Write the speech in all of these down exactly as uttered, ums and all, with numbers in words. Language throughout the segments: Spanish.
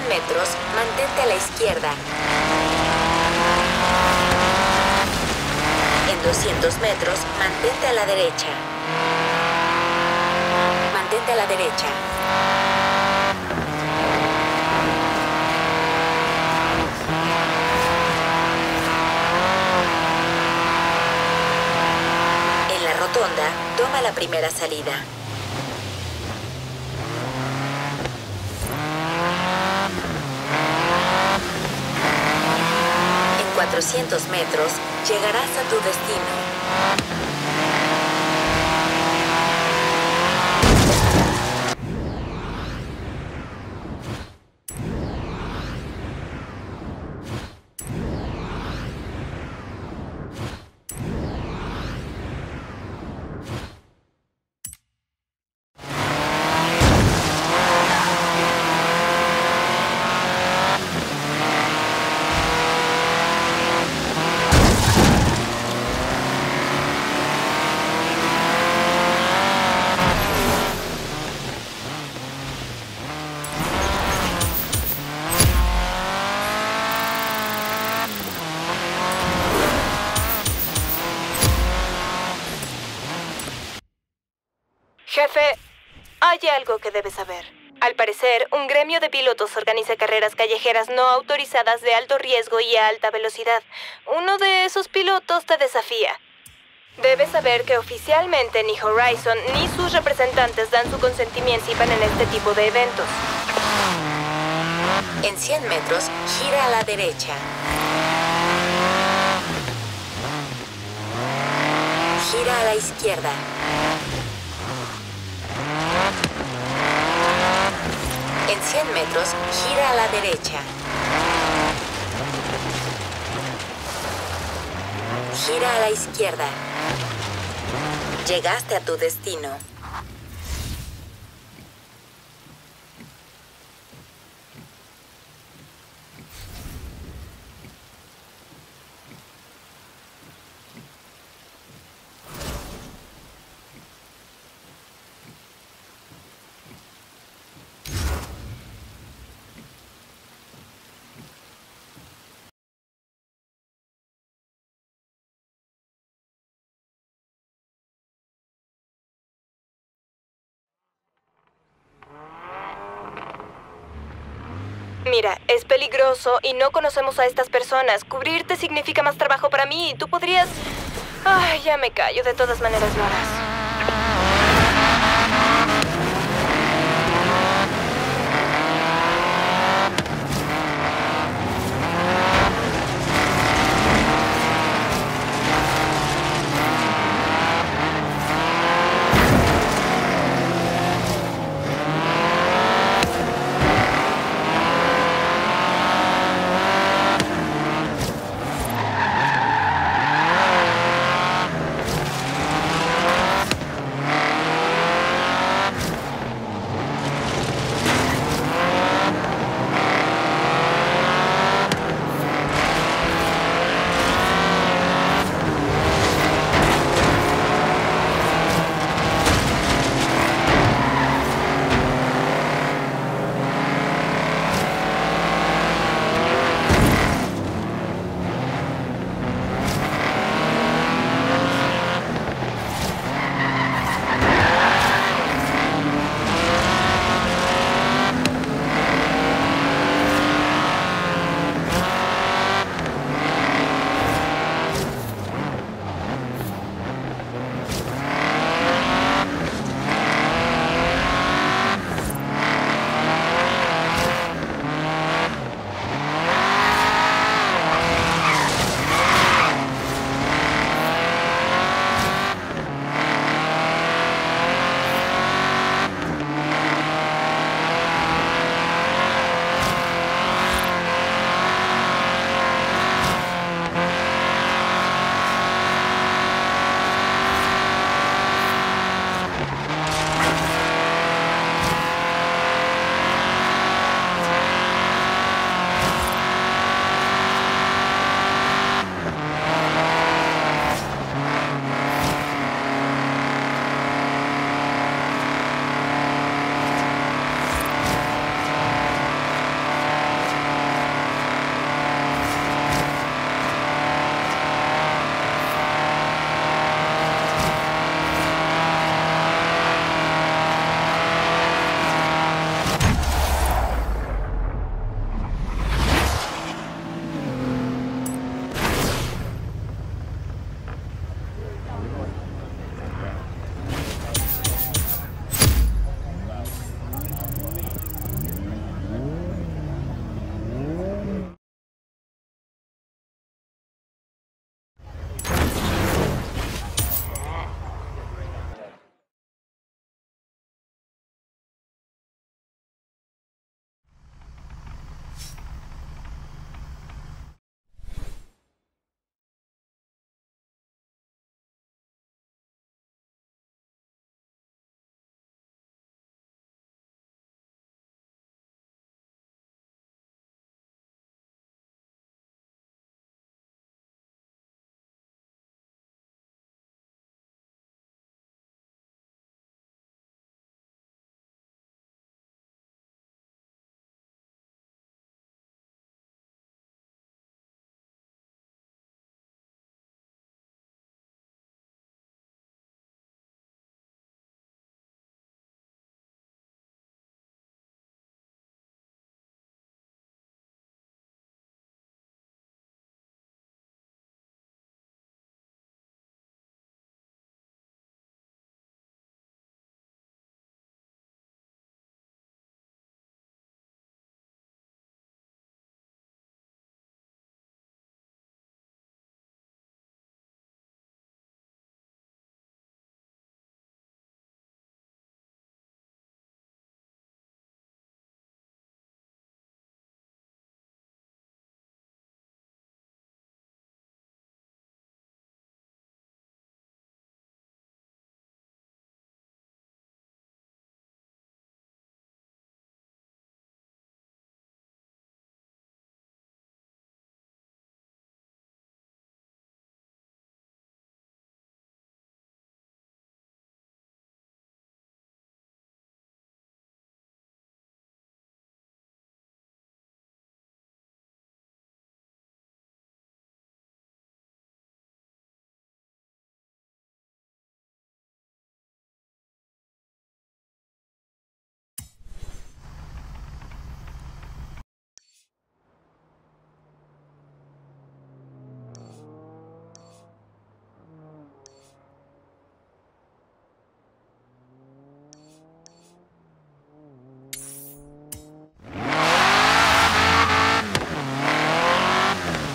metros, mantente a la izquierda. En doscientos metros, mantente a la derecha. Mantente a la derecha. En la rotonda, toma la primera salida. En cuatrocientos metros, llegarás a tu destino. Jefe, hay algo que debes saber. Al parecer, un gremio de pilotos organiza carreras callejeras no autorizadas de alto riesgo y a alta velocidad. Uno de esos pilotos te desafía. Debes saber que oficialmente ni Horizon ni sus representantes dan su consentimiento en este tipo de eventos. En cien metros, gira a la derecha. Gira a la izquierda. En cien metros, gira a la derecha. Gira a la izquierda. Llegaste a tu destino. Mira, es peligroso y no conocemos a estas personas. Cubrirte significa más trabajo para mí. Tú podrías... Ay, ya me callo. De todas maneras lo harás.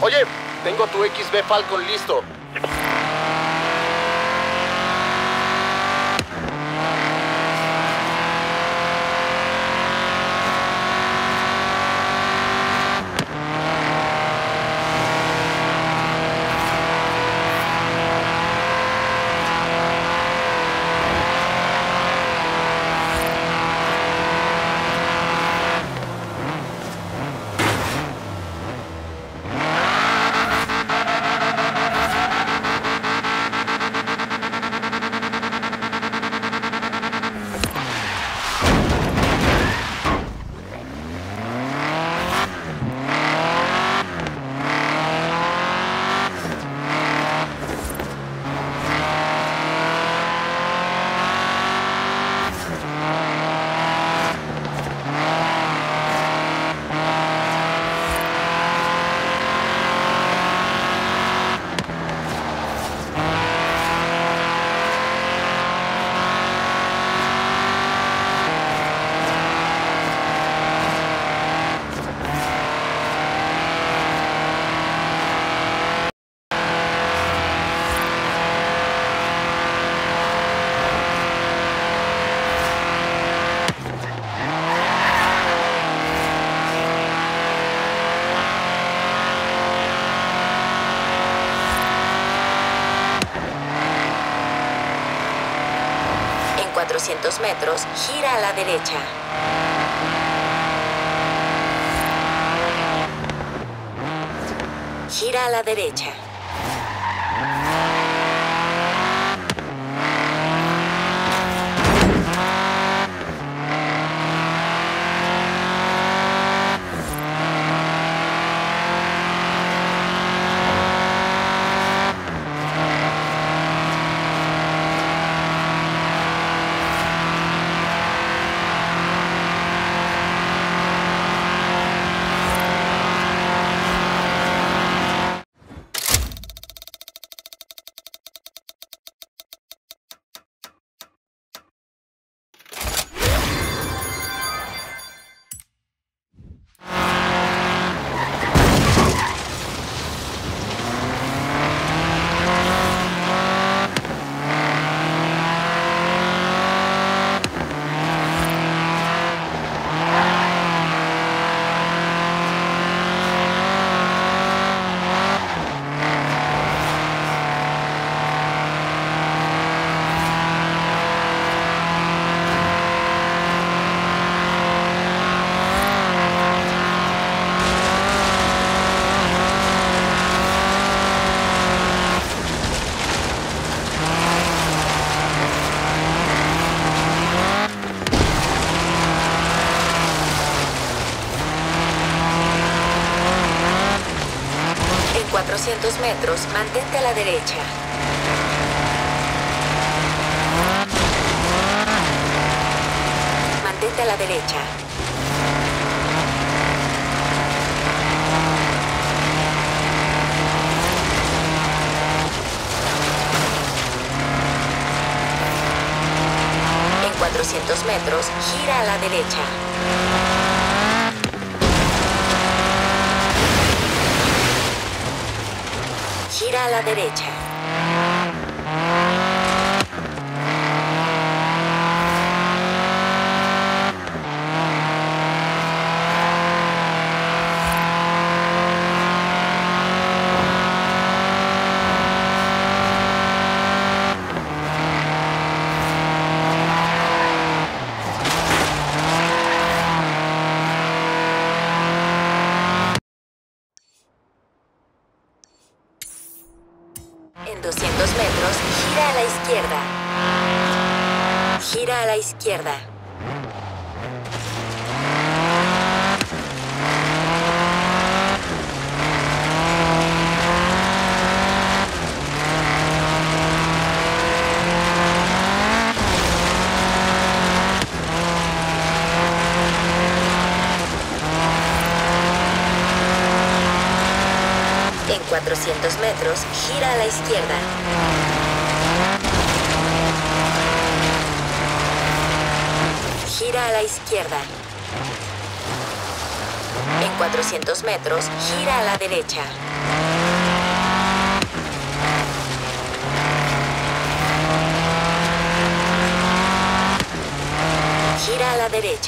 Oye, tengo tu X B Falcon listo. cuatrocientos metros, gira a la derecha. Gira a la derecha. cuatrocientos metros, mantente a la derecha. Mantente a la derecha. En cuatrocientos metros, gira a la derecha. Gira a la derecha. En doscientos metros, gira a la izquierda. Gira a la izquierda. En cuatrocientos metros, gira a la izquierda. Gira a la izquierda. En cuatrocientos metros, gira a la derecha. Gira a la derecha.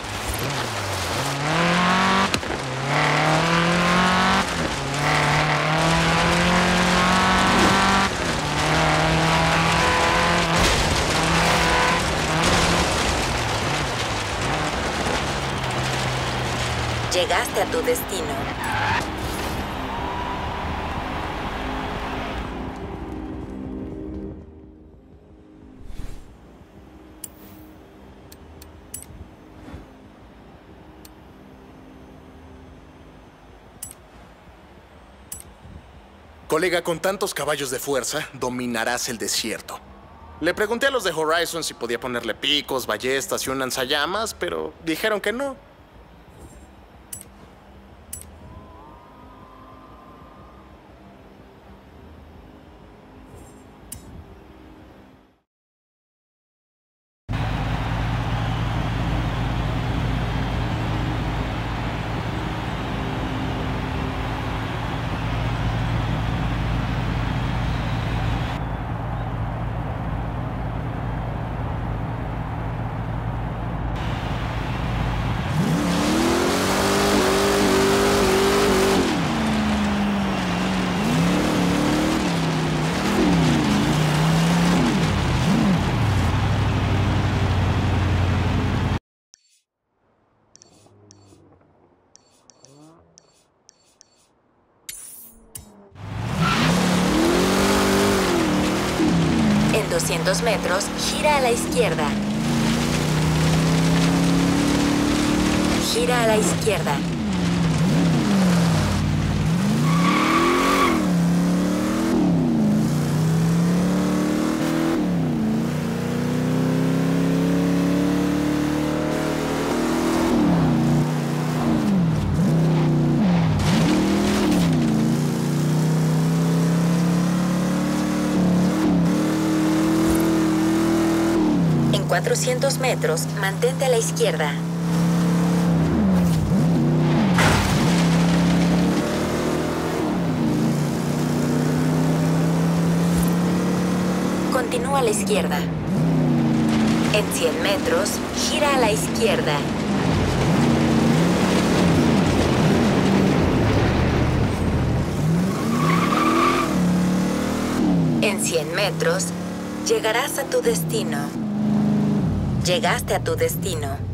Llegaste a tu destino. Colega, con tantos caballos de fuerza, dominarás el desierto. Le pregunté a los de Horizon si podía ponerle picos, ballestas y un lanzallamas, pero dijeron que no. En doscientos metros, gira a la izquierda. Gira a la izquierda. En cuatrocientos metros, mantente a la izquierda. Continúa a la izquierda. En cien metros, gira a la izquierda. En cien metros, llegarás a tu destino. Llegaste a tu destino.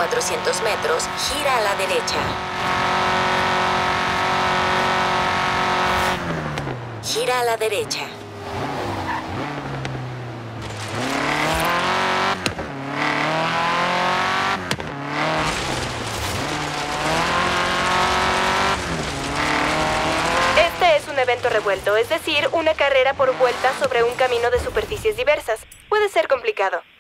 cuatrocientos metros, gira a la derecha. Gira a la derecha. Este es un evento revuelto, es decir, una carrera por vuelta sobre un camino de superficies diversas. Puede ser complicado.